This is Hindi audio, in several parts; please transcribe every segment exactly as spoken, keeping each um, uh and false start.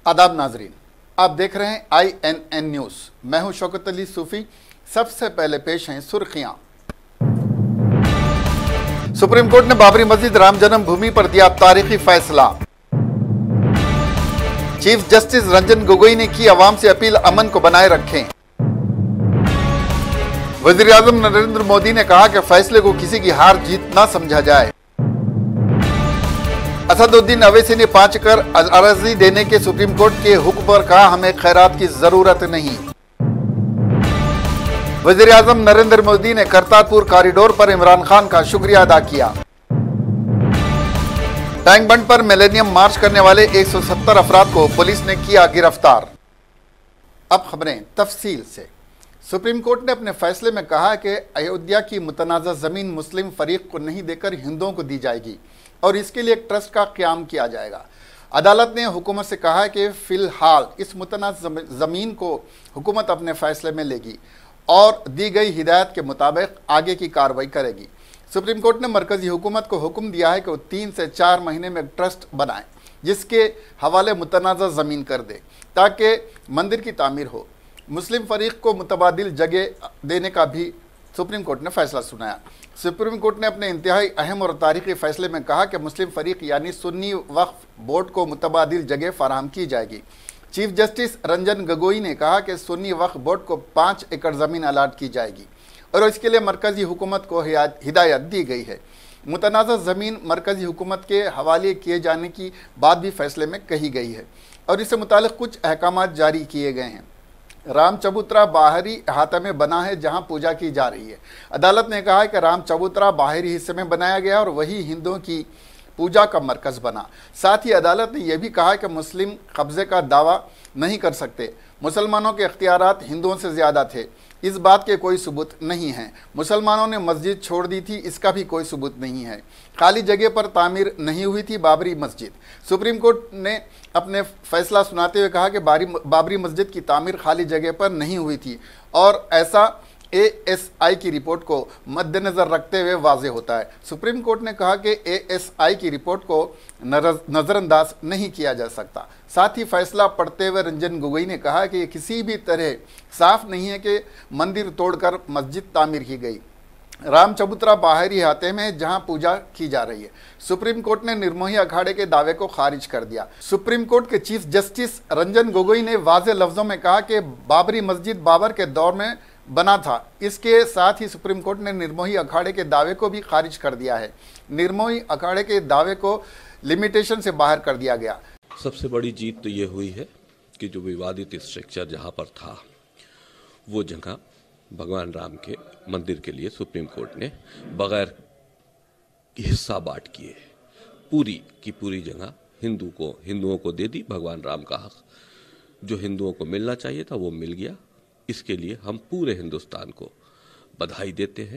आदाब नाजरीन, आप देख रहे हैं आई एन एन न्यूज़। मैं हूं शौकत अली सूफी। सबसे पहले पेश हैं सुर्खियां। सुप्रीम कोर्ट ने बाबरी मस्जिद राम जन्मभूमि पर दिया तारीखी फैसला। चीफ जस्टिस रंजन गोगोई ने की आवाम से अपील, अमन को बनाए रखें। वजीर आजम नरेंद्र मोदी ने कहा कि फैसले को किसी की हार जीत ना समझा जाए। असदुद्दीन अवैसी ने पांच कर अर्जी देने के सुप्रीम कोर्ट के हुक्म पर कहा, हमें खैरात की जरूरत नहीं। वजीर आजम नरेंद्र मोदी ने करतारपुर कॉरिडोर पर इमरान खान का शुक्रिया अदा किया। टैंक बंड पर मिलेनियम मार्च करने वाले एक सौ सत्तर अफराद को पुलिस ने किया गिरफ्तार। अब खबरें तफसील से। सुप्रीम कोर्ट ने अपने फैसले में कहा कि अयोध्या की मुतनाज़ा ज़मीन मुस्लिम फरीक को नहीं देकर हिंदुओं को दी जाएगी और इसके लिए एक ट्रस्ट का क़याम किया जाएगा। अदालत ने हुकूमत से कहा है कि फ़िलहाल इस मुतनाज़ा ज़मीन को हुकूमत अपने फैसले में लेगी और दी गई हिदायत के मुताबिक आगे की कार्रवाई करेगी। सुप्रीम कोर्ट ने मरकज़ी हुकूमत को हुक्म दिया है कि वो तीन से चार महीने में एक ट्रस्ट बनाए जिसके हवाले मुतनाज़ा ज़मीन कर दे ताकि मंदिर की तामीर हो। मुस्लिम फरीक को मुतबादिल जगह देने का भी सुप्रीम कोर्ट ने फैसला सुनाया। सुप्रीम कोर्ट ने अपने इंतहाई अहम और तारीखी फैसले में कहा कि मुस्लिम फरीक यानी सुन्नी वक्फ बोर्ड को मुतबादिल जगह फराहम की जाएगी। चीफ जस्टिस रंजन गोगोई ने कहा कि सुन्नी वक्फ बोर्ड को पाँच एकड़ ज़मीन अलाट की जाएगी और इसके लिए मरकज़ी हुकूमत को हिदायत दी गई है। मुतनाज़ा ज़मीन मरकज़ी हुकूमत के हवाले किए जाने की बात भी फैसले में कही गई है और इससे मुतालिक कुछ अहकाम जारी किए गए हैं। राम चबूतरा बाहरी अहाते में बना है जहां पूजा की जा रही है। अदालत ने कहा है कि राम चबूतरा बाहरी हिस्से में बनाया गया और वही हिंदुओं की पूजा का मरकज़ बना। साथ ही अदालत ने यह भी कहा कि मुस्लिम कब्ज़े का दावा नहीं कर सकते। मुसलमानों के इख्तियारात हिंदुओं से ज़्यादा थे, इस बात के कोई सबूत नहीं है। मुसलमानों ने मस्जिद छोड़ दी थी, इसका भी कोई सबूत नहीं है। खाली जगह पर तामीर नहीं हुई थी बाबरी मस्जिद। सुप्रीम कोर्ट ने अपने फैसला सुनाते हुए कहा कि बाबरी मस्जिद की तामीर खाली जगह पर नहीं हुई थी और ऐसा ए एस आई की रिपोर्ट को मद्देनज़र रखते हुए वाज़ेह होता है। सुप्रीम कोर्ट ने कहा कि ए एस आई की रिपोर्ट को नज़रअंदाज नहीं किया जा सकता। साथ ही फैसला पढ़ते हुए रंजन गोगोई ने कहा कि किसी भी तरह साफ नहीं है कि मंदिर तोड़कर मस्जिद तामीर की गई। राम चबूतरा बाहरी अहाते में जहां पूजा की जा रही है। सुप्रीम कोर्ट ने निर्मोही अखाड़े के दावे को खारिज कर दिया। सुप्रीम कोर्ट के चीफ जस्टिस रंजन गोगोई ने वाज़ेह लफ्ज़ों में कहा कि बाबरी मस्जिद बाबर के दौर में बना था। इसके साथ ही सुप्रीम कोर्ट ने निर्मोही अखाड़े के दावे को भी खारिज कर दिया है। निर्मोही अखाड़े के दावे को लिमिटेशन से बाहर कर दिया गया। सबसे बड़ी जीत तो ये हुई है कि जो विवादित स्ट्रक्चर जहाँ पर था वो जगह भगवान राम के मंदिर के लिए सुप्रीम कोर्ट ने बगैर हिस्सा बांट किए पूरी की पूरी जगह हिंदू को हिंदुओं को दे दी। भगवान राम का हक जो हिंदुओं को मिलना चाहिए था वो मिल गया। इसके लिए हम पूरे हिंदुस्तान को बधाई देते हैं।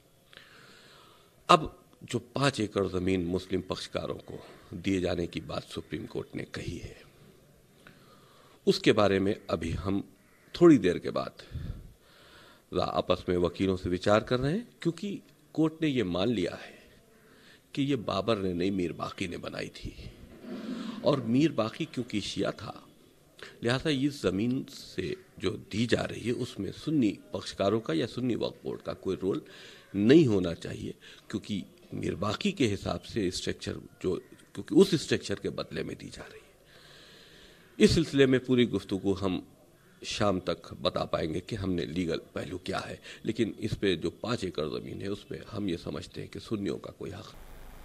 अब जो पाँच एकड़ ज़मीन मुस्लिम पक्षकारों को दिए जाने की बात सुप्रीम कोर्ट ने कही है उसके बारे में अभी हम थोड़ी देर के बाद आपस में वकीलों से विचार कर रहे हैं, क्योंकि कोर्ट ने ये मान लिया है कि ये बाबर ने नहीं मीर बाकी ने बनाई थी और मीर बाकी क्योंकि शिया था लिहाजा इस ज़मीन से जो दी जा रही है उसमें सुन्नी पक्षकारों का या सुन्नी वक्फ बोर्ड का कोई रोल नहीं होना चाहिए, क्योंकि मीर बाकी के हिसाब से स्ट्रक्चर जो क्योंकि उस स्ट्रक्चर के बदले में दी जा रही है। इस सिलसिले में पूरी गुफ्तगू हम शाम तक बता पाएंगे कि हमने लीगल पहलू क्या है, लेकिन इस पे जो पाँच एकड़ ज़मीन है उसमें हम ये समझते हैं कि सुन्नियों का कोई हक।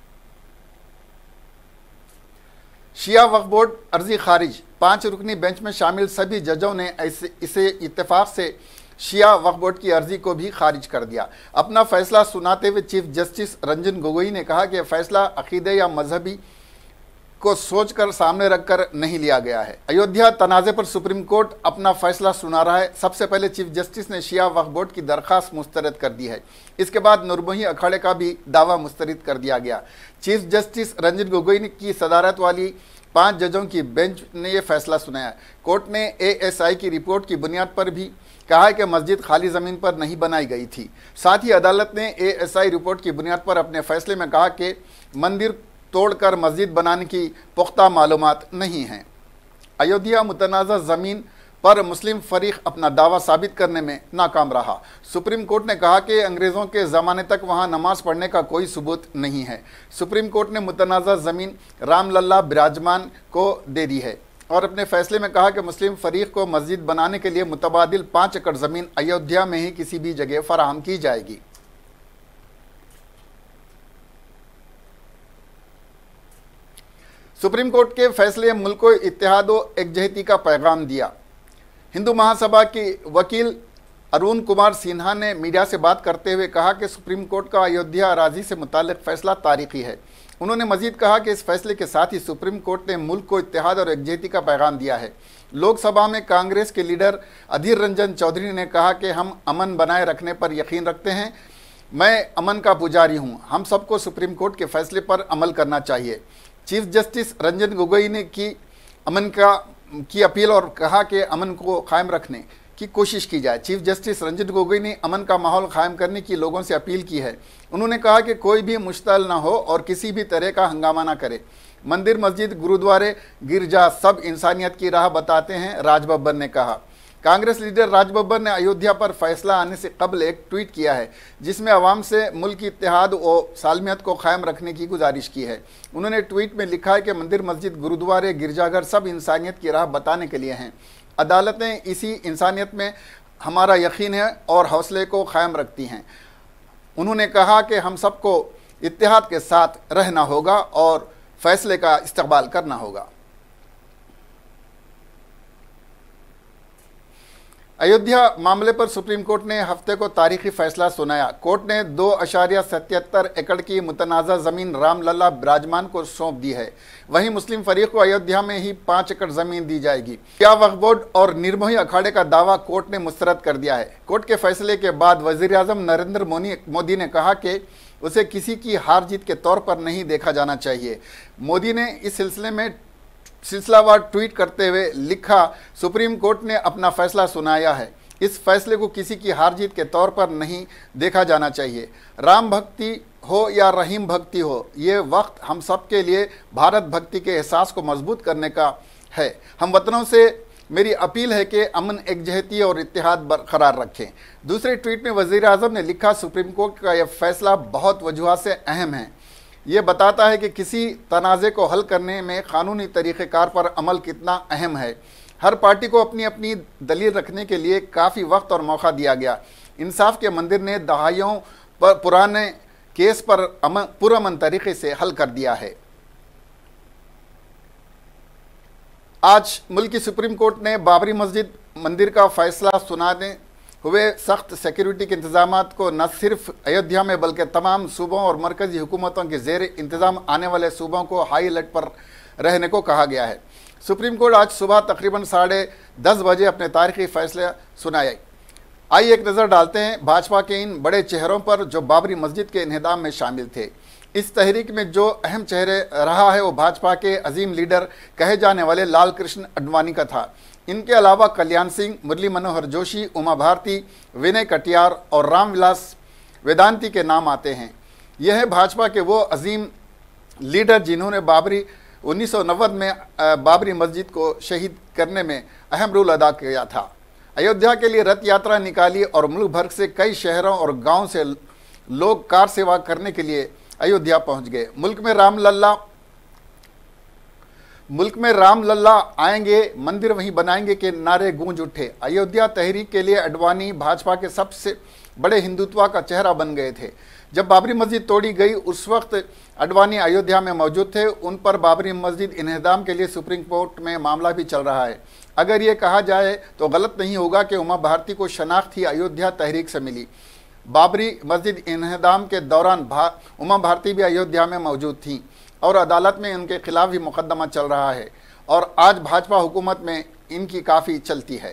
शिया वक्फ बोर्ड अर्जी खारिज। पांच रुकनी बेंच में शामिल सभी जजों ने ऐसे इसे इत्तेफाक से शिया वक्फ बोर्ड की अर्जी को भी खारिज कर दिया। अपना फैसला सुनाते हुए चीफ जस्टिस रंजन गोगोई ने कहा कि फैसला अकीदे या मजहबी को सोचकर सामने रखकर नहीं लिया गया है। अयोध्या तनाज़े पर सुप्रीम कोर्ट अपना फैसला सुना रहा है। सबसे पहले चीफ जस्टिस ने शिया वक्फ बोर्ड की दरख्वास्त मुस्तरद कर दी है। इसके बाद निर्मोही अखाड़े का भी दावा मुस्तरद कर दिया गया। चीफ जस्टिस रंजन गोगोई की सदारत वाली पाँच जजों की बेंच ने यह फैसला सुनाया। कोर्ट ने ए एस आई की रिपोर्ट की बुनियाद पर भी कहा है कि मस्जिद खाली ज़मीन पर नहीं बनाई गई थी। साथ ही अदालत ने ए एस आई रिपोर्ट की बुनियाद पर अपने फैसले में कहा कि मंदिर तोड़कर मस्जिद बनाने की पुख्ता मालूमात नहीं हैं। अयोध्या मुतनाज़ा ज़मीन पर मुस्लिम फरीक अपना दावा साबित करने में नाकाम रहा। सुप्रीम कोर्ट ने कहा कि अंग्रेज़ों के ज़माने तक वहां नमाज पढ़ने का कोई सबूत नहीं है। सुप्रीम कोर्ट ने मुतनाज़ा ज़मीन रामलल्ला बिराजमान को दे दी है और अपने फैसले में कहा कि मुस्लिम फरीक को मस्जिद बनाने के लिए मुतबादिल पाँच एकड़ ज़मीन अयोध्या में ही किसी भी जगह फराहम की जाएगी। सुप्रीम कोर्ट के फैसले मुल्क को इत्तेहाद व एकजहती का पैगाम दिया। हिंदू महासभा की वकील अरुण कुमार सिन्हा ने मीडिया से बात करते हुए कहा कि सुप्रीम कोर्ट का अयोध्या अराजी से मुताल्लिक फैसला तारीखी है। उन्होंने मजीद कहा कि इस फैसले के साथ ही सुप्रीम कोर्ट ने मुल्क को इत्तेहाद और एकजहती का पैगाम दिया है। लोकसभा में कांग्रेस के लीडर अधीर रंजन चौधरी ने कहा कि हम अमन बनाए रखने पर यकीन रखते हैं। मैं अमन का पुजारी हूं। हम सबको सुप्रीम कोर्ट के फैसले पर अमल करना चाहिए। चीफ जस्टिस रंजन गोगोई ने की अमन का की अपील और कहा कि अमन को कायम रखने की कोशिश की जाए। चीफ जस्टिस रंजन गोगोई ने अमन का माहौल कायम करने की लोगों से अपील की है। उन्होंने कहा कि कोई भी मुश्तल ना हो और किसी भी तरह का हंगामा ना करे। मंदिर, मस्जिद, गुरुद्वारे, गिरजा सब इंसानियत की राह बताते हैं, राज बब्बर ने कहा। कांग्रेस लीडर राज बब्बर ने अयोध्या पर फैसला आने से कबल एक ट्वीट किया है जिसमें अवाम से मुल्क की इत्तेहाद और सालमियत को कायम रखने की गुजारिश की है। उन्होंने ट्वीट में लिखा है कि मंदिर, मस्जिद, गुरुद्वारे, गिरजाघर सब इंसानियत की राह बताने के लिए हैं। अदालतें इसी इंसानियत में हमारा यकीन है और हौसले को कायम रखती हैं। उन्होंने कहा कि हम सबको इत्तेहाद के साथ रहना होगा और फैसले का इस्तकबाल करना होगा। अयोध्या मामले पर सुप्रीम कोर्ट ने हफ्ते को तारीखी फैसला सुनाया। कोर्ट ने दो अशारिया सतहत्तर एकड़ की मुतनाज़ा ज़मीन रामलल्ला बिराजमान को सौंप दी है। वहीं मुस्लिम फरीक को अयोध्या में ही पाँच एकड़ ज़मीन दी जाएगी। क्या वक्फ बोर्ड और निर्मोही अखाड़े का दावा कोर्ट ने मुस्तरद कर दिया है। कोर्ट के फैसले के बाद वज़ीर आज़म नरेंद्र मोदी ने कहा कि उसे किसी की हार जीत के तौर पर नहीं देखा जाना चाहिए। मोदी ने इस सिलसिले में सिलसिलावार ट्वीट करते हुए लिखा, सुप्रीम कोर्ट ने अपना फैसला सुनाया है। इस फैसले को किसी की हार जीत के तौर पर नहीं देखा जाना चाहिए। राम भक्ति हो या रहीम भक्ति हो, ये वक्त हम सब के लिए भारत भक्ति के एहसास को मजबूत करने का है। हम वतनों से मेरी अपील है कि अमन, एकजहती और इत्तेहाद बरकरार रखें। दूसरे ट्वीट में वज़ीर आज़म ने लिखा, सुप्रीम कोर्ट का यह फैसला बहुत वजूहात से अहम है। ये बताता है कि किसी तनाज़े को हल करने में कानूनी तरीक़ेकार पर अमल कितना अहम है। हर पार्टी को अपनी अपनी दलील रखने के लिए काफ़ी वक्त और मौका दिया गया। इंसाफ के मंदिर ने दहाइयों पर पुराने केस पर अमन पुरअमन तरीके से हल कर दिया है। आज मुल्क की सुप्रीम कोर्ट ने बाबरी मस्जिद मंदिर का फैसला सुनाने हुए सख्त सिक्योरिटी के इंतजाम को न सिर्फ अयोध्या में बल्कि तमाम सूबों और मरकज़ी हुकूमतों के ज़ेर इंतज़ाम आने वाले सूबों को हाई अलर्ट पर रहने को कहा गया है। सुप्रीम कोर्ट आज सुबह तकरीबन साढ़े दस बजे अपने तारीखी फैसले सुनाए। आइए एक नज़र डालते हैं भाजपा के इन बड़े चेहरों पर जो बाबरी मस्जिद के इन्हदाम में शामिल थे। इस तहरीक में जो अहम चेहरे रहा है वो भाजपा के अजीम लीडर कहे जाने वाले लाल कृष्ण आडवाणी का था। इनके अलावा कल्याण सिंह, मुरली मनोहर जोशी, उमा भारती, विनय कटियार और रामविलास वेदांती के नाम आते हैं। यह है भाजपा के वो अजीम लीडर जिन्होंने बाबरी उन्नीस सौ नब्बे में बाबरी मस्जिद को शहीद करने में अहम रोल अदा किया था। अयोध्या के लिए रथ यात्रा निकाली और मुल्क भर से कई शहरों और गाँव से लोग कार सेवा करने के लिए अयोध्या पहुंच गए। मुल्क में रामलल्ला मुल्क में रामलल्ला आएंगे, मंदिर वहीं बनाएंगे के नारे गूंज उठे। अयोध्या तहरीक के लिए आडवाणी भाजपा के सबसे बड़े हिंदुत्व का चेहरा बन गए थे। जब बाबरी मस्जिद तोड़ी गई उस वक्त आडवाणी अयोध्या में मौजूद थे। उन पर बाबरी मस्जिद इन्हदाम के लिए सुप्रीम कोर्ट में मामला भी चल रहा है। अगर ये कहा जाए तो गलत नहीं होगा कि उमा भारती को शनाख्त ही अयोध्या तहरीक से मिली। बाबरी मस्जिद इन्हदाम के दौरान भा, उमा भारती भी अयोध्या में मौजूद थीं और अदालत में उनके खिलाफ भी मुकदमा चल रहा है और आज भाजपा हुकूमत में इनकी काफ़ी चलती है।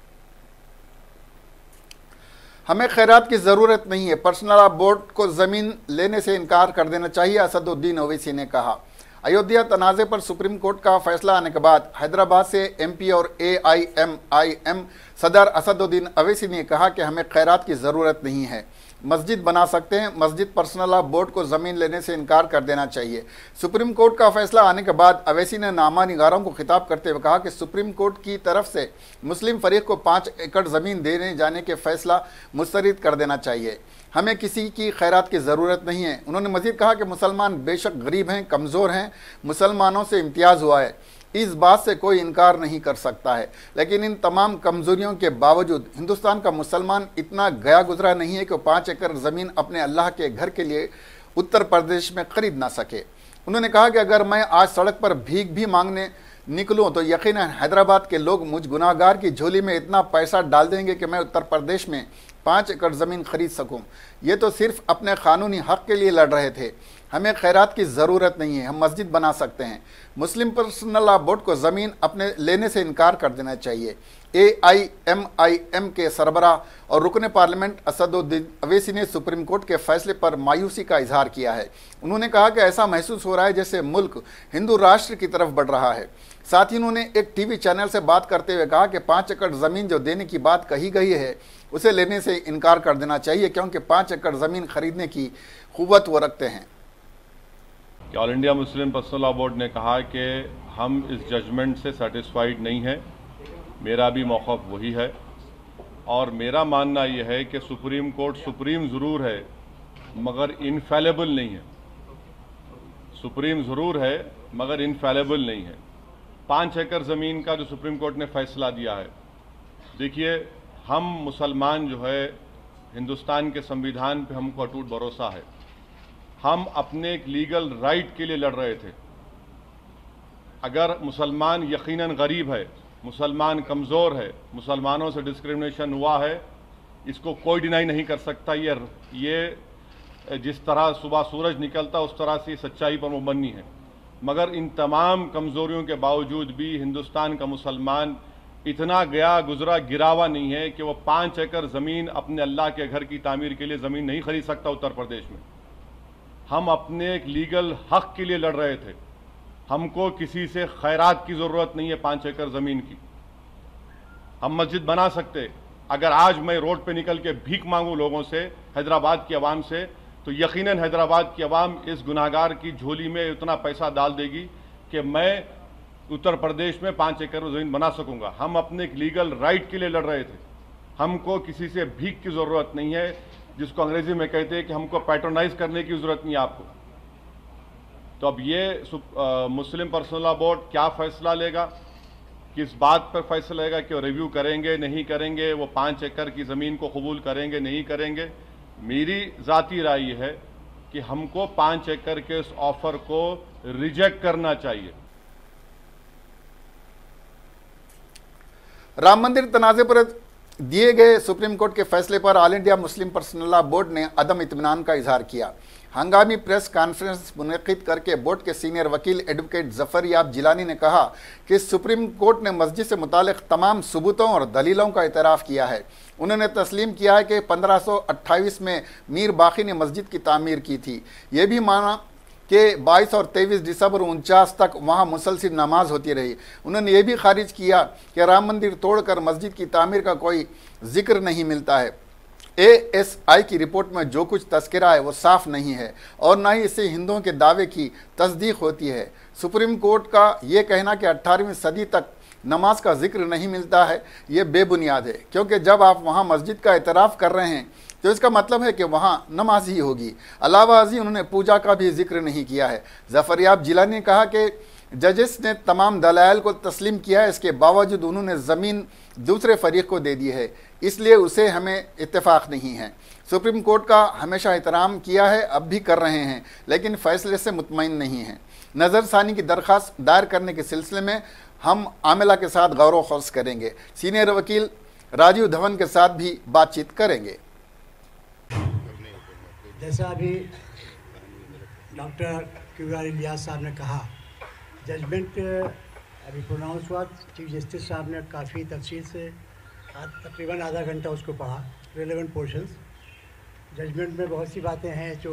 हमें खैरात की ज़रूरत नहीं है, पर्सनल बोर्ड को ज़मीन लेने से इनकार कर देना चाहिए, असदुद्दीन ओवैसी ने कहा। अयोध्या तनाज़े पर सुप्रीम कोर्ट का फैसला आने के बाद हैदराबाद से एमपी और ए आई एम आई एम सदर असदुद्दीन ओवैसी ने कहा कि हमें खैरात की ज़रूरत नहीं है। मस्जिद बना सकते हैं। मस्जिद पर्सनल लॉ बोर्ड को ज़मीन लेने से इनकार कर देना चाहिए। सुप्रीम कोर्ट का फैसला आने के बाद अवैसी ने नामा निगारों को खिताब करते हुए कहा कि सुप्रीम कोर्ट की तरफ से मुस्लिम फरीक को पाँच एकड़ ज़मीन देने जाने के फैसला मुस्तरद कर देना चाहिए। हमें किसी की खैरात की ज़रूरत नहीं है। उन्होंने मज़ीद कहा कि मुसलमान बेशक गरीब हैं, कमज़ोर हैं, मुसलमानों से इम्तियाज़ हुआ है, इस बात से कोई इनकार नहीं कर सकता है, लेकिन इन तमाम कमज़ोरियों के बावजूद हिंदुस्तान का मुसलमान इतना गया गुजरा नहीं है कि वो पाँच एकड़ ज़मीन अपने अल्लाह के घर के लिए उत्तर प्रदेश में ख़रीद ना सके। उन्होंने कहा कि अगर मैं आज सड़क पर भीख भी मांगने निकलूँ तो यकीनन हैदराबाद के लोग मुझ गुनाहगार की झोली में इतना पैसा डाल देंगे कि मैं उत्तर प्रदेश में पाँच एकड़ ज़मीन खरीद सकूं। ये तो सिर्फ अपने कानूनी हक़ के लिए लड़ रहे थे। हमें खैरात की ज़रूरत नहीं है, हम मस्जिद बना सकते हैं। मुस्लिम पर्सनल लॉ बोर्ड को ज़मीन अपने लेने से इनकार कर देना चाहिए। ए आई एम आई एम के सरबराह और रुकन पार्लियामेंट असदुद्दीन अवैसी ने सुप्रीम कोर्ट के फैसले पर मायूसी का इजहार किया है। उन्होंने कहा कि ऐसा महसूस हो रहा है जैसे मुल्क हिंदू राष्ट्र की तरफ बढ़ रहा है। साथ ही उन्होंने एक टीवी चैनल से बात करते हुए कहा कि पाँच एकड़ ज़मीन जो देने की बात कही गई है उसे लेने से इनकार कर देना चाहिए, क्योंकि पाँच एकड़ ज़मीन खरीदने की क़ुव्वत वो रखते हैं। All India Muslim personal law board ने कहा कि हम इस जजमेंट से सेटिस्फाइड नहीं हैं। मेरा भी मौक़िफ़ वही है और मेरा मानना यह है कि सुप्रीम कोर्ट सुप्रीम ज़रूर है मगर इनफेलेबल नहीं है। सुप्रीम ज़रूर है मगर इनफेलेबल नहीं है। पाँच एकड़ ज़मीन का जो सुप्रीम कोर्ट ने फ़ैसला दिया है, देखिए हम मुसलमान जो है हिंदुस्तान के संविधान पे हमको अटूट भरोसा है। हम अपने एक लीगल राइट के लिए लड़ रहे थे। अगर मुसलमान यकीनन गरीब है, मुसलमान कमज़ोर है, मुसलमानों से डिस्क्रिमिनेशन हुआ है, इसको कोई डिनाई नहीं कर सकता। ये ये जिस तरह सुबह सूरज निकलता उस तरह से सच्चाई पर मुबन्नी है। मगर इन तमाम कमज़ोरियों के बावजूद भी हिंदुस्तान का मुसलमान इतना गया गुजरा गिरावा नहीं है कि वो पाँच एकड़ ज़मीन अपने अल्लाह के घर की तामीर के लिए ज़मीन नहीं खरीद सकता उत्तर प्रदेश में। हम अपने एक लीगल हक़ के लिए लड़ रहे थे। हमको किसी से खैरात की ज़रूरत नहीं है पाँच एकड़ ज़मीन की। हम मस्जिद बना सकते। अगर आज मैं रोड पे निकल के भीख मांगूँ लोगों से, हैदराबाद की आवाम से, तो यकीनन हैदराबाद की आवाम इस गुनाहगार की झोली में उतना पैसा डाल देगी कि मैं उत्तर प्रदेश में पाँच एकड़ ज़मीन बना सकूंगा। हम अपने एक लीगल राइट के लिए लड़ रहे थे। हमको किसी से भीख की ज़रूरत नहीं है, जिसको अंग्रेजी में कहते हैं कि हमको पैट्रोनाइज करने की ज़रूरत नहीं है आपको। तो अब ये आ, मुस्लिम पर्सनल लॉ बोर्ड क्या फ़ैसला लेगा, किस बात पर फैसला लेगा कि वो रिव्यू करेंगे नहीं करेंगे, वो पाँच एकड़ की ज़मीन को कबूल करेंगे नहीं करेंगे। मेरी ज़ाती राय ये है कि हमको पाँच एकड़ के इस ऑफ़र को रिजेक्ट करना चाहिए। राम मंदिर तनाज़े पर दिए गए सुप्रीम कोर्ट के फैसले पर all India Muslim personal law board ने अदम इत्मीनान का इजहार किया। हंगामी प्रेस कॉन्फ्रेंस मुनक़िद करके बोर्ड के सीनियर वकील एडवोकेट ज़फ़र याब जिलानी ने कहा कि सुप्रीम कोर्ट ने मस्जिद से मुतालिक तमाम सबूतों और दलीलों का इतराफ़ किया है। उन्होंने तस्लीम किया है कि पंद्रह सौ अट्ठाईस में मीर बाक़ी ने मस्जिद की तामीर की थी। ये भी माना कि बाईस और तेईस दिसंबर उनचास तक वहाँ मुसलसिल नमाज होती रही। उन्होंने ये भी खारिज किया कि राम मंदिर तोड़कर मस्जिद की तामीर का कोई जिक्र नहीं मिलता है। ए एस आई की रिपोर्ट में जो कुछ तस्करा है वो साफ नहीं है और न ही इससे हिंदुओं के दावे की तस्दीक होती है। सुप्रीम कोर्ट का ये कहना कि अट्ठारहवीं सदी तक नमाज का जिक्र नहीं मिलता है, ये बेबुनियाद है, क्योंकि जब आप वहाँ मस्जिद का एतराफ़ कर रहे हैं तो इसका मतलब है कि वहाँ नमाज ही होगी। अलावा अजी उन्होंने पूजा का भी जिक्र नहीं किया है। ज़फ़र याब जिलानी ने कहा कि जजेस ने तमाम दलाइल को तस्लीम किया है, इसके बावजूद उन्होंने ज़मीन दूसरे फरीक को दे दी है, इसलिए उसे हमें इत्तेफाक नहीं है। सुप्रीम कोर्ट का हमेशा एहतराम किया है, अब भी कर रहे हैं, लेकिन फ़ैसले से मुतमईन नहीं हैं। नज़रसानी की दरख्वास्त दायर करने के सिलसिले में हम आमिला के साथ गौर व खौस करेंगे। सीनियर वकील राजीव धवन के साथ भी बातचीत करेंगे। जैसा अभी डॉक्टर क्यू आर इलियास साहब ने कहा, जजमेंट अभी प्रोनाउंस हुआ। चीफ जस्टिस साहब ने काफ़ी तफसील से तकरीबन आधा घंटा उसको पढ़ा, रेलेवेंट पोर्शंस। जजमेंट में बहुत सी बातें हैं जो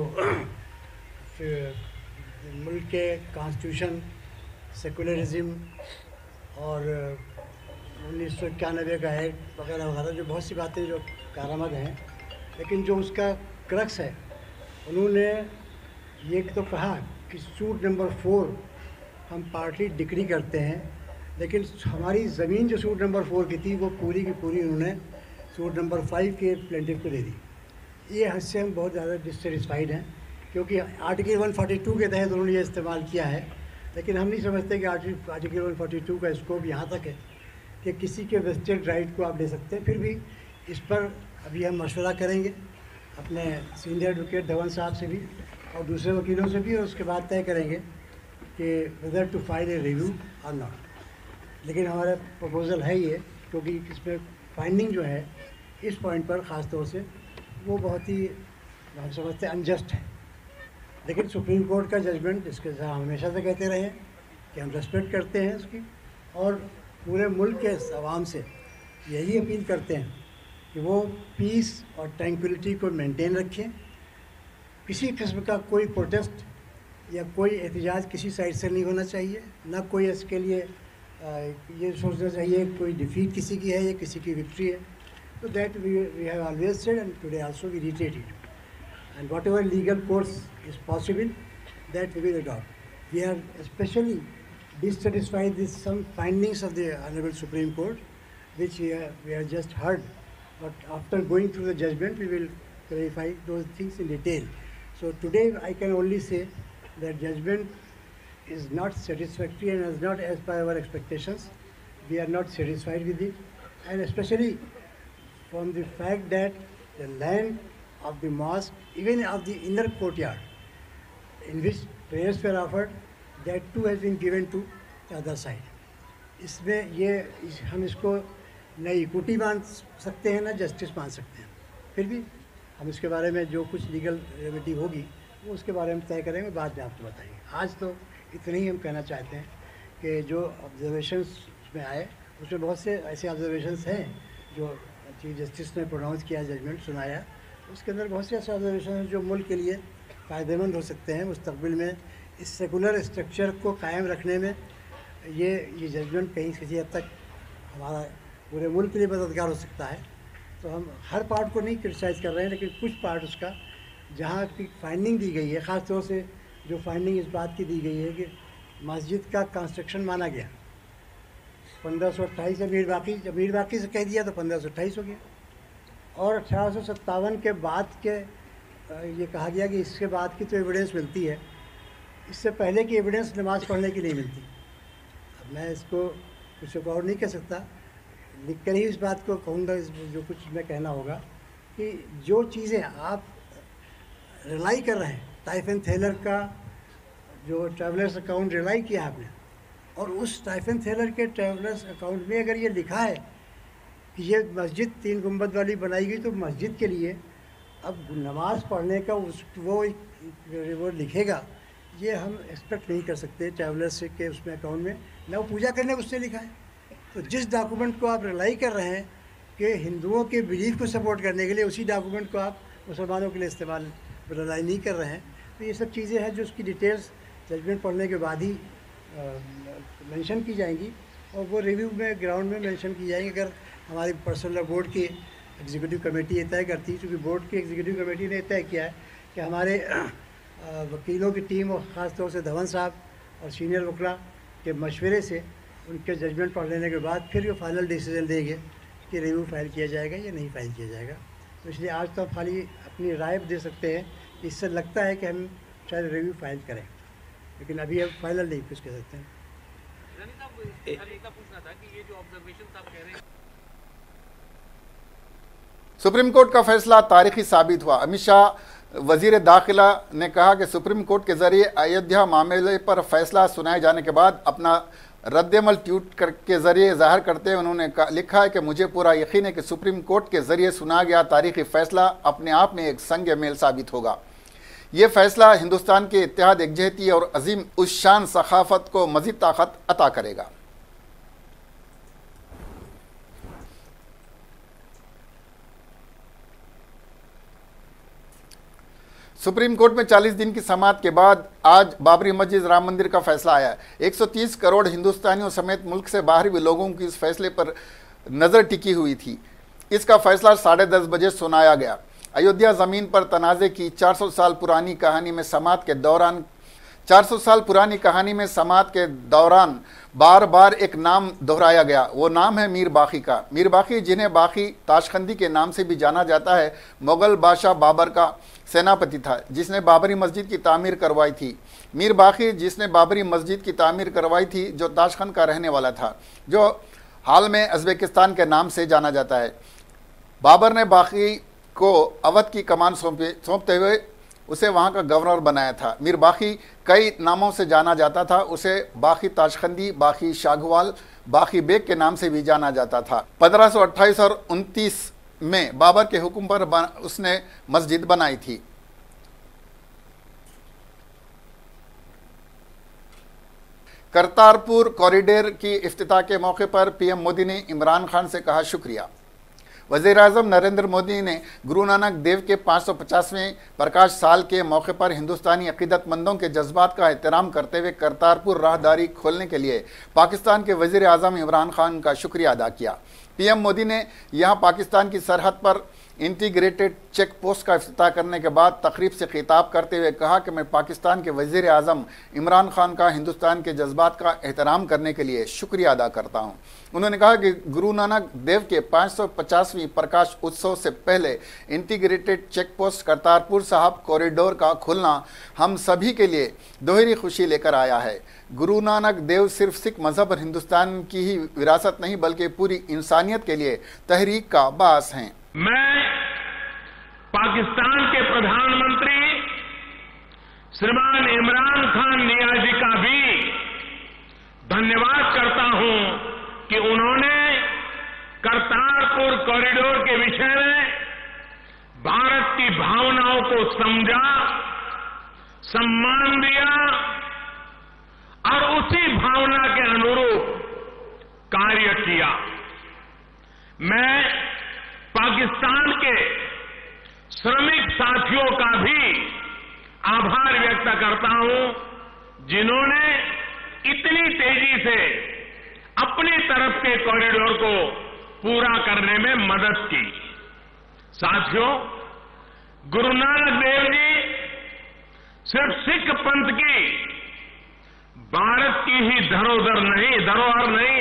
मुल्क के कॉन्स्टिट्यूशन, सेकुलरिज्म और उन्नीस सौ इक्यानवे का एक्ट वगैरह वगैरह, जो बहुत सी बातें जो कारामद हैं, लेकिन जो उसका क्रक्स है, उन्होंने ये तो कहा कि सूट नंबर फोर हम पार्टली डिक्री करते हैं, लेकिन हमारी ज़मीन जो सूट नंबर फोर की थी वो पूरी की पूरी उन्होंने सूट नंबर फाइव के प्लेंटिफ को दे दी। ये हद हम बहुत ज़्यादा डिससेटिस्फाइड हैं, क्योंकि आर्टिकल वन फोर्टी टू के तहत उन्होंने ये इस्तेमाल किया है, लेकिन हम नहीं समझते कि आर्टिकल वन फोर्टी टू का स्कोप यहाँ तक है कि किसी के वेस्टेड राइट को आप ले सकते हैं। फिर भी इस पर अभी हम मशवरा करेंगे अपने सीनियर एडवोकेट धवन साहब से भी और दूसरे वकीलों से भी, और उसके बाद तय करेंगे कि whether to file a review और नॉट। लेकिन हमारा प्रपोज़ल है ये, क्योंकि इसमें फाइंडिंग जो है इस पॉइंट पर ख़ास तौर से वो बहुत ही हम समझते हैं अनजस्ट है। लेकिन सुप्रीम कोर्ट का जजमेंट, जिसके साथ हम हमेशा से कहते रहे हैं कि हम रेस्पेक्ट करते हैं उसकी, और पूरे मुल्क के अवाम से यही अपील करते हैं कि वो पीस और ट्रैंक्विलिटी को मेंटेन रखें। किसी किस्म का कोई प्रोटेस्ट या कोई एहतजाज किसी साइड से नहीं होना चाहिए, ना कोई इसके लिए ये सोचना चाहिए कोई डिफीट किसी की है या किसी की विक्ट्री है। तो that we we have always said and today also we reiterate it, and whatever legal course is possible, that we will adopt. We are especially dissatisfied with some findings of the Honorable Supreme Court, which we, are, we have just heard, but after going through the judgment, we will clarify those things in detail. So today I can only say that judgment is not satisfactory and is not as per our expectations. We are not satisfied with it, and especially from the fact that the land of the mosque, even of the inner courtyard, in which prayers were offered, that too has been given to the other side. इसमें ये इस, हम इसको न इक्विटी मान सकते हैं, न जस्टिस मान सकते हैं। फिर भी हम इसके बारे में जो कुछ लीगल रेमेडी होगी वो उसके बारे में तय करेंगे, बाद में आपको बताएंगे। आज तो इतने ही हम कहना चाहते हैं कि जो ऑब्जर्वेशंस में आए उसमें बहुत से ऐसे ऑब्जर्वेशंस हैं जो चीफ जस्टिस ने प्रोनाउंस किया, जजमेंट सुनाया, उसके अंदर बहुत से ऐसे ऑब्जर्वेशन हैं जो मुल्क के लिए फ़ायदेमंद हो सकते हैं मुस्तकबिल में। इस सेकुलर स्ट्रक्चर को कायम रखने में ये ये जजमेंट कहीं किसी हद तक हमारा पूरे मुल्क के लिए मददगार हो सकता है। तो हम हर पार्ट को नहीं क्रिटिसाइज़ कर रहे हैं, लेकिन कुछ पार्ट उसका जहाँ की फाइंडिंग दी गई है, ख़ास तौर से जो फाइंडिंग इस बात की दी गई है कि मस्जिद का कंस्ट्रक्शन माना गया पंद्रह सौ अट्ठाईस अमीर बाकी, जब अमीर बाकी से कह दिया तो पंद्रह सौ अट्ठाईस हो गया, और अठारह सौ सत्तावन के बाद के ये कहा गया कि इसके बाद की तो एविडेंस मिलती है, इससे पहले की एविडेंस नमाज़ पढ़ने की नहीं मिलती। अब मैं इसको कुछ और नहीं कह सकता, लिख कर ही इस बात को कहूँगा, जो कुछ मैं कहना होगा कि जो चीज़ें आप रिलाई कर रहे हैं, टाइफन थेलर का जो ट्रैवलर्स अकाउंट रिलाई किया आपने, और उस टाइफन थेलर के ट्रैवलर्स अकाउंट में अगर ये लिखा है कि ये मस्जिद तीन गुंबद वाली बनाई गई, तो मस्जिद के लिए अब नमाज़ पढ़ने का उस वो वो लिखेगा, ये हम एक्सपेक्ट नहीं कर सकते ट्रैवलर्स के उसमें अकाउंट में, ना वो पूजा करने को उससे लिखा है। तो जिस डॉक्यूमेंट को आप रिलाई कर रहे हैं कि हिंदुओं के बिलीफ को सपोर्ट करने के लिए, उसी डॉक्यूमेंट को आप मुसलमानों के लिए इस्तेमाल रिलाई नहीं कर रहे हैं। तो ये सब चीज़ें हैं जो उसकी डिटेल्स जजमेंट पढ़ने के बाद ही मेंशन की जाएंगी, और वो रिव्यू में ग्राउंड में मेंशन की जाएंगी। अगर हमारी पर्सनल बोर्ड की एग्जीक्यूटिव कमेटी ये तय करती है, क्योंकि बोर्ड की एग्जीक्यूटिव कमेटी ने तय किया है कि हमारे वकीलों की टीम और ख़ास तौर से धवन साहब और सीनियर वकला के मशवरे से उनके जजमेंट पढ़ लेने के बाद फिर वो फाइनल डिसीजन देंगे कि रिव्यू फाइल किया जाएगा या नहीं फाइल किया जाएगा। तो इसलिए आज तो आप खाली अपनी राय दे सकते हैं, इससे लगता है कि हम शायद रिव्यू फाइल करें, लेकिन अभी अब फाइनल नहीं कुछ कह सकते हैं। सुप्रीम कोर्ट का फैसला तारीखी साबित हुआ। अमित शाह वजीर दाखिला ने कहा कि सुप्रीम कोर्ट के जरिए अयोध्या मामले पर फैसला सुनाए जाने के बाद अपना रद्दमल ट्वीट के जरिए जाहिर करते हुए उन्होंने लिखा है कि मुझे पूरा यकीन है कि सुप्रीम कोर्ट के जरिए सुना गया तारीखी फैसला अपने आप में एक संग मेल साबित होगा। ये फैसला हिंदुस्तान के इत्तेहाद, एकजहती और अजीम उस शान सखाफत को मजीद ताकत अता करेगा। सुप्रीम कोर्ट में चालीस दिन की समाअत के बाद आज बाबरी मस्जिद राम मंदिर का फैसला आया। एक सौ तीस करोड़ हिंदुस्तानियों समेत मुल्क से बाहर भी लोगों की इस फैसले पर नज़र टिकी हुई थी। इसका फैसला साढ़े दस बजे सुनाया गया। अयोध्या ज़मीन पर तनाज़े की चार सौ साल पुरानी कहानी में समात के दौरान चार सौ साल पुरानी कहानी में समात के दौरान बार बार एक नाम दोहराया गया। वो नाम है मीर बाकी का। मीर बाकी, जिन्हें बाकी ताशखंदी के नाम से भी जाना जाता है, मुग़ल बादशाह बाबर का सेनापति था जिसने बाबरी मस्जिद की तामीर करवाई थी। मीर बाकी जिसने बाबरी मस्जिद की तामीर करवाई थी, जो ताशखंद का रहने वाला था, जो हाल में उज़्बेकिस्तान के नाम से जाना जाता है। बाबर ने बाकी को अवध की कमान सौंपे सौंपते हुए उसे वहाँ का गवर्नर बनाया था। मीर बाकी कई नामों से जाना जाता था। उसे बाकी ताशखंदी, बाकी शागवाल, बाकी बेग के नाम से भी जाना जाता था। पंद्रह सौ अट्ठाईस और उनतीस में बाबर के हुक्म पर उसने मस्जिद बनाई थी। करतारपुर कॉरिडोर की इफ्तिताह के मौके पर पीएम मोदी ने इमरान खान से कहा शुक्रिया। वज़ीर-ए-आज़म नरेंद्र मोदी ने गुरु नानक देव के पाँच सौ पचासवें प्रकाश साल के मौके पर हिंदुस्तानी अक़ीदतमंदों के जज्बात का एहतराम करते हुए करतारपुर राहदारी खोलने के लिए पाकिस्तान के वज़ीर-ए-आज़म इमरान खान का शुक्रिया अदा किया। पीएम मोदी ने यहां पाकिस्तान की सरहद पर इंटीग्रेटेड चेक पोस्ट का इफ्तिताह करने के बाद तकरीब से खिताब करते हुए कहा कि मैं पाकिस्तान के वज़ीर-ए-आज़म इमरान खान का हिंदुस्तान के जज्बात का एहतराम करने के लिए शुक्रिया अदा करता हूं। उन्होंने कहा कि गुरु नानक देव के पाँच सौ पचासवीं प्रकाश उत्सव से पहले इंटीग्रेटेड चेक पोस्ट करतारपुर साहब कॉरिडोर का खुलना हम सभी के लिए दोहरी खुशी लेकर आया है। गुरु नानक देव सिर्फ सिख मजहब और हिंदुस्तान की ही विरासत नहीं बल्कि पूरी इंसानियत के लिए तहरीक का बास हैं। मैं पाकिस्तान के प्रधानमंत्री श्रीमान इमरान खान नियाजी का भी धन्यवाद करता हूं कि उन्होंने करतारपुर कॉरिडोर के विषय में भारत की भावनाओं को समझा, सम्मान दिया और उसी भावना के अनुरूप कार्य किया। मैं पाकिस्तान के श्रमिक साथियों का भी आभार व्यक्त करता हूं जिन्होंने इतनी तेजी से अपनी तरफ के कॉरिडोर को पूरा करने में मदद की। साथियों, गुरु नानक देव जी सिर्फ सिख पंथ की भारत की ही धरोहर नहीं धरोहर नहीं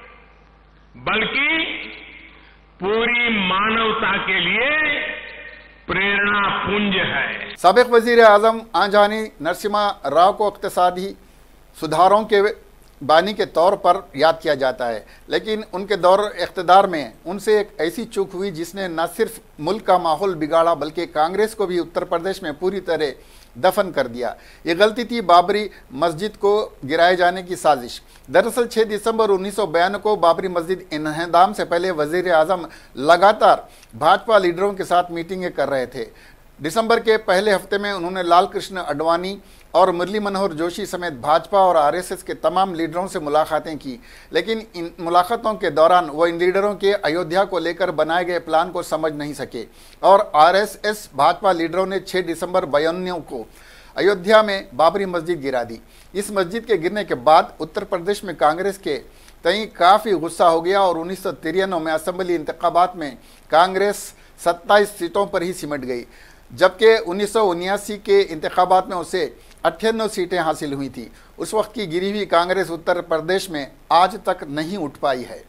बल्कि पूरी मानवता के लिए प्रेरणा पुंज है। साबिक वजीर आजम आंजानी नरसिम्हा राव को इक्तिसादी सुधारों के बानी के तौर पर याद किया जाता है, लेकिन उनके दौर इख्तिदार में उनसे एक ऐसी चूक हुई जिसने न सिर्फ मुल्क का माहौल बिगाड़ा बल्कि कांग्रेस को भी उत्तर प्रदेश में पूरी तरह दफन कर दिया। ये गलती थी बाबरी मस्जिद को गिराए जाने की साजिश। दरअसल छह दिसंबर उन्नीस सौ बयानवे को बाबरी मस्जिद इन्हदाम से पहले वजीर आजम लगातार भाजपा लीडरों के साथ मीटिंगें कर रहे थे। दिसंबर के पहले हफ्ते में उन्होंने लाल कृष्ण आडवाणी और मुरली मनोहर जोशी समेत भाजपा और आरएसएस के तमाम लीडरों से मुलाकातें की, लेकिन इन मुलाकातों के दौरान वो इन लीडरों के अयोध्या को लेकर बनाए गए प्लान को समझ नहीं सके और आरएसएस भाजपा लीडरों ने छह दिसंबर बयानियों को अयोध्या में बाबरी मस्जिद गिरा दी। इस मस्जिद के गिरने के बाद उत्तर प्रदेश में कांग्रेस के तई काफ़ी गुस्सा हो गया और उन्नीस सौ तिरानवे में असम्बली इंतखाबात में कांग्रेस सत्ताईस सीटों पर ही सिमट गई, जबकि उन्नीस सौ उन्यासी के इंतखाबात में उसे अट्ठानवे सीटें हासिल हुई थी। उस वक्त की गिरी हुई कांग्रेस उत्तर प्रदेश में आज तक नहीं उठ पाई है।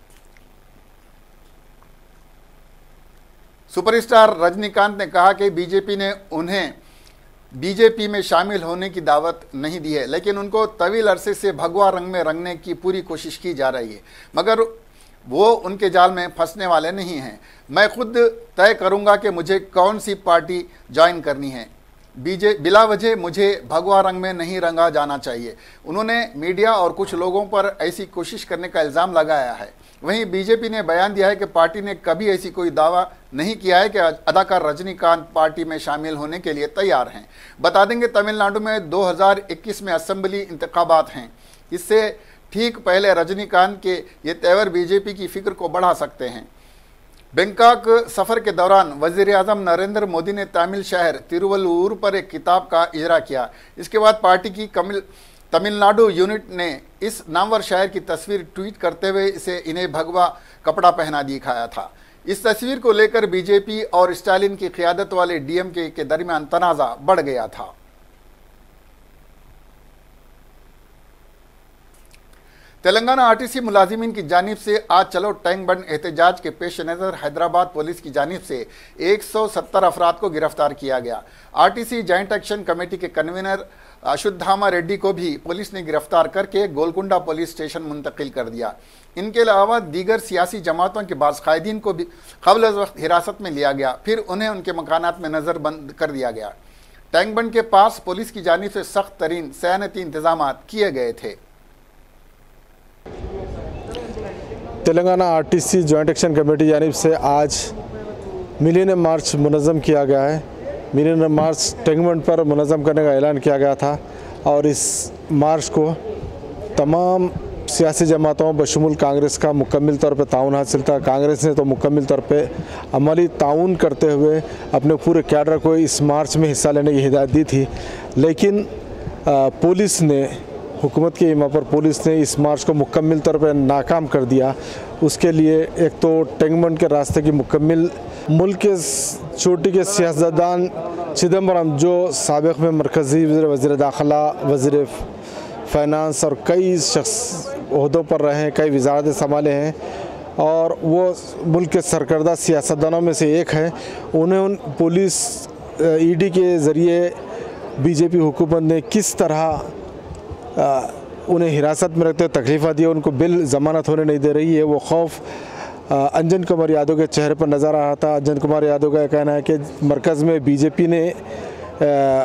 सुपरस्टार रजनीकांत ने कहा कि बीजेपी ने उन्हें बीजेपी में शामिल होने की दावत नहीं दी है, लेकिन उनको तवील अरसे से भगवा रंग में रंगने की पूरी कोशिश की जा रही है, मगर वो उनके जाल में फंसने वाले नहीं हैं। मैं खुद तय करूंगा कि मुझे कौन सी पार्टी ज्वाइन करनी है। बीजे बिला वजह मुझे भगवा रंग में नहीं रंगा जाना चाहिए। उन्होंने मीडिया और कुछ लोगों पर ऐसी कोशिश करने का इल्ज़ाम लगाया है। वहीं बीजेपी ने बयान दिया है कि पार्टी ने कभी ऐसी कोई दावा नहीं किया है कि अदाकार रजनीकांत पार्टी में शामिल होने के लिए तैयार हैं। बता देंगे तमिलनाडु में दो हज़ार इक्कीस में असेंबली इंतखाबात हैं। इससे ठीक पहले रजनीकांत के ये तेवर बीजेपी की फिक्र को बढ़ा सकते हैं। बैंकॉक सफ़र के दौरान वज़ीर आज़म नरेंद्र मोदी ने तमिल शहर तिरुवल्लुर पर एक किताब का इजरा किया। इसके बाद पार्टी की कमिल तमिलनाडु यूनिट ने इस नामवर शहर की तस्वीर ट्वीट करते हुए इसे इन्हें भगवा कपड़ा पहना दिखाया था। इस तस्वीर को लेकर बीजेपी और स्टालिन की क़ियादत वाले डीएमके के दरमियान तनाज़ा बढ़ गया था। तेलंगाना आरटीसी मुलाजिमीन की जानिब से आज चलो टैंक बंद एहतजाज के पेश नज़र हैदराबाद पुलिस की जानिब से एक सौ सत्तर अफराद को गिरफ्तार किया गया। आरटीसी जॉइंट एक्शन कमेटी के कन्वीनर अशुद्धामा रेड्डी को भी पुलिस ने गिरफ्तार करके गोलकुंडा पुलिस स्टेशन मुंतकिल कर दिया। इनके अलावा दीगर सियासी जमातों के बाज़ कायदीन को भी क़ब्ल वक्त हिरासत में लिया गया, फिर उन्हें उनके मकानात में नज़र बंद कर दिया गया। टैंक बंद के पास पुलिस की जानिब से सख्त तरीन सैनती इंतजाम किए गए थे। Telangana RTC joint action committee जानिब से आज मिलियन मार्च मुनज़्ज़म किया गया है। मिलियन मार्च टैंक बंद पर मुनज़्ज़म करने का ऐलान किया गया था और इस मार्च को तमाम सियासी जमातों बशमूल कांग्रेस का मुकम्मल तौर पे ताउन हासिल था। कांग्रेस ने तो मुकम्मल तौर पे अमली ताउन करते हुए अपने पूरे कैडर को इस मार्च में हिस्सा लेने की हिदायत दी थी, लेकिन पुलिस ने हुकूमत के इमा पर पुलिस ने इस मार्च को मुकम्मल तौर पर नाकाम कर दिया। उसके लिए एक तो टैंक बंद के रास्ते की मुकम्मल मुल्क के चोटी के सियासतदान चिदम्बरम जो साबिक़ में मरकज़ी वज़ीर दाखिला, वज़ीर फ़ाइनेंस और कई शख्स ओहदों पर रहे हैं, कई वज़ारतें संभाले हैं और वो मुल्क के सरकर्दा सियासतदानों में से एक है। उन्हें उन पुलिस ईडी के ज़रिए बीजेपी हुकूमत ने किस तरह आ, उन्हें हिरासत में रखते तकलीफ़ा दी, उनको बिल ज़मानत होने नहीं दे रही है। वो खौफ अंजन कुमार यादव के चेहरे पर नज़र आ रहा था। अंजन कुमार यादव का कहना है कि मरकज़ में बीजेपी ने आ,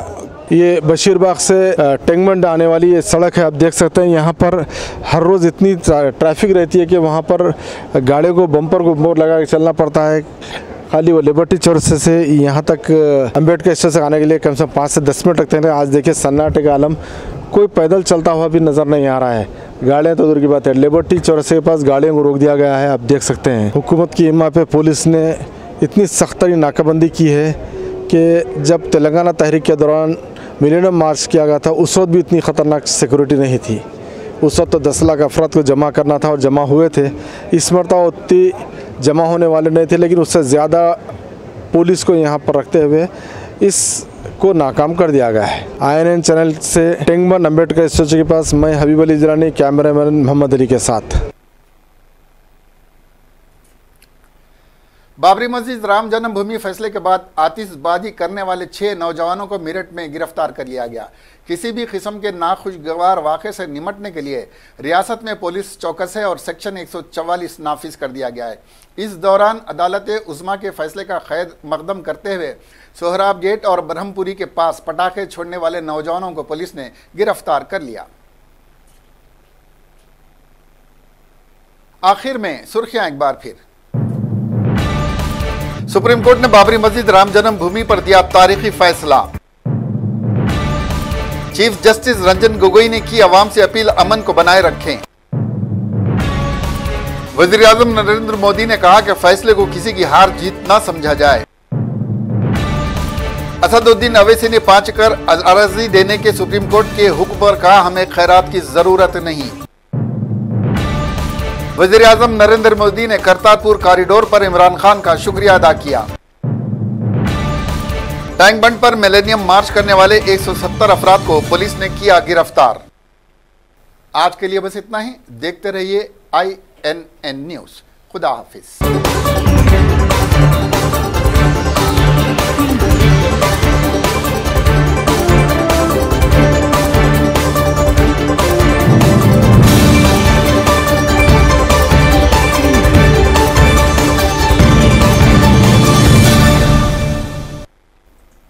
ये बशीरबाग से टैंक बंद आने वाली ये सड़क है, आप देख सकते हैं यहाँ पर हर रोज़ इतनी ट्रैफिक रहती है कि वहाँ पर गाड़ियों को बम्पर को मोड़ लगा के चलना पड़ता है। खाली वो लिबर्टी चौरसे से यहाँ तक अम्बेडकर स्टेशन से आने के लिए कम से कम पाँच से दस मिनट लगते हैं। आज देखिए सन्नाटे का आलम, कोई पैदल चलता हुआ भी नज़र नहीं आ रहा है। गाड़ियाँ तो दूर की बात है, लिबर्टी चौरसे के पास गाड़ियों को रोक दिया गया है, आप देख सकते हैं। हुकूमत की हिम्मत पे पुलिस ने इतनी सख्त नाकाबंदी की है कि जब तेलंगाना तहरीक के दौरान मिलियन मार्च किया गया था उस वक्त भी इतनी ख़तरनाक सिक्योरिटी नहीं थी। उस वक्त तो दस लाख अफराद को जमा करना था और जमा हुए थे। इस मरतबा उतनी जमा होने वाले नहीं थे, लेकिन उससे ज़्यादा पुलिस को यहाँ पर रखते हुए इस को नाकाम कर दिया गया है। आई एन एन चैनल से टैंक बंद अम्बेडकर स्टेशन के पास मैं हबीब अली जिलानी, कैमरामैन मोहम्मद अली के साथ। बाबरी मस्जिद राम जन्मभूमि फैसले के बाद आतिशबाजी करने वाले छह नौजवानों को मेरठ में गिरफ्तार कर लिया गया। किसी भी किस्म के नाखुशगवार वाक़े से निमटने के लिए रियासत में पुलिस चौकस है और सेक्शन एक सौ चवालीस नाफिज कर दिया गया है। इस दौरान अदालत उज़्मा के फैसले का खैर मकदम करते हुए सोहराब गेट और ब्रह्मपुरी के पास पटाखे छोड़ने वाले नौजवानों को पुलिस ने गिरफ्तार कर लिया। आखिर में सुर्खियां एक बार फिर। सुप्रीम कोर्ट ने बाबरी मस्जिद राम जन्मभूमि पर दिया तारीखी फैसला। चीफ जस्टिस रंजन गोगोई ने की अवाम से अपील, अमन को बनाए रखें। वजीर आजम नरेंद्र मोदी ने कहा कि फैसले को किसी की हार जीत न समझा जाए। असदुद्दीन अवैसी ने पांच कर अर्जी देने के सुप्रीम कोर्ट के हुक्म पर कहा, हमें खैरात की जरूरत नहीं। वजीर आजम नरेंद्र मोदी ने करतारपुर कॉरिडोर पर इमरान खान का शुक्रिया अदा किया। टैंक बंद पर मिलेनियम मार्च करने वाले एक सौ सत्तर अफराद को पुलिस ने किया गिरफ्तार। आज के लिए बस इतना ही। देखते रहिए आई एन एन न्यूज। खुदा हाफिज।